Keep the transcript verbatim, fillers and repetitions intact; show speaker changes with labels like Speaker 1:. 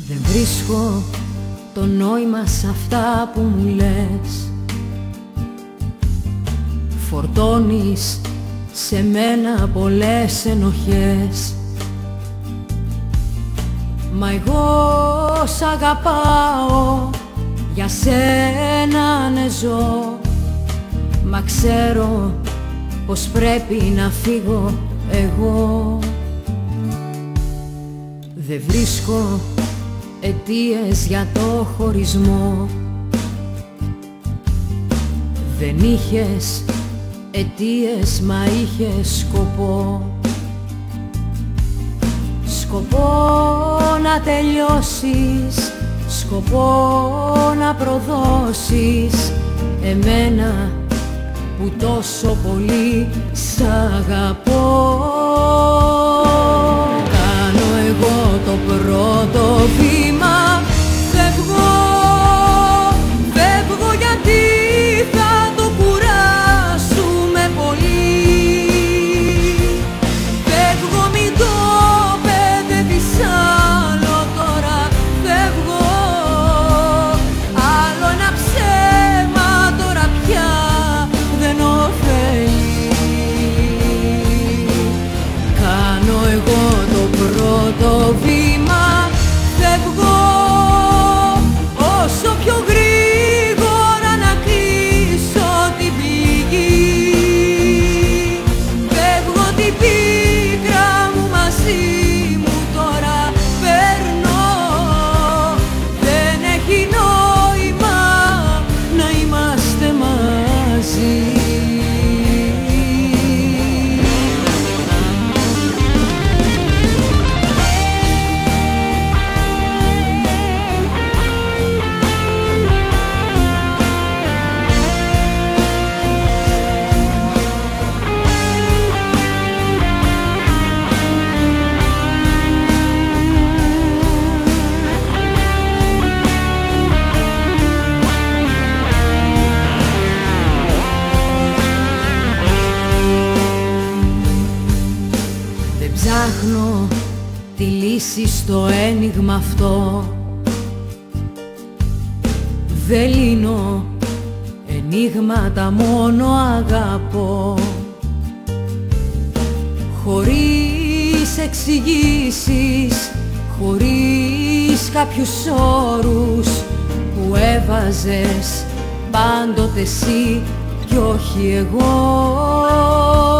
Speaker 1: Δεν βρίσκω το νόημα σ' αυτά που μου λες. Φορτώνεις σε μένα πολλές ενοχές. Μα εγώ σ' αγαπάω, για σένα ναι ζω. Μα ξέρω πως πρέπει να φύγω εγώ. Δεν βρίσκω αιτίες για το χωρισμό. Δεν είχες αιτίες, μα είχες σκοπό. Σκοπό να τελειώσεις, σκοπό να προδώσεις εμένα που τόσο πολύ σ' αγαπώ. Κάνω εγώ το πρώτο βήμα, φεύγω, φεύγω γιατί θα το κουράσουμε πολύ. Φεύγω, μην το παιδεύεις άλλο τώρα, φεύγω. Άλλο ένα ψέμα τώρα πια δεν ωφελεί. Κάνω εγώ το πρώτο βήμα, φεύγω, όσο πιο γρήγορα να κλείσω την πληγή. Φεύγω, την πίκρα μου μαζί μου τώρα παίρνω. Δεν έχει νόημα να είμαστε μαζί. Ψάχνω τη λύση στο ένιγμα αυτό. Δεν λύνω ενίγματα, μόνο αγαπώ. Χωρίς εξηγήσεις, χωρίς κάποιους όρους που έβαζες πάντοτε εσύ κι όχι εγώ.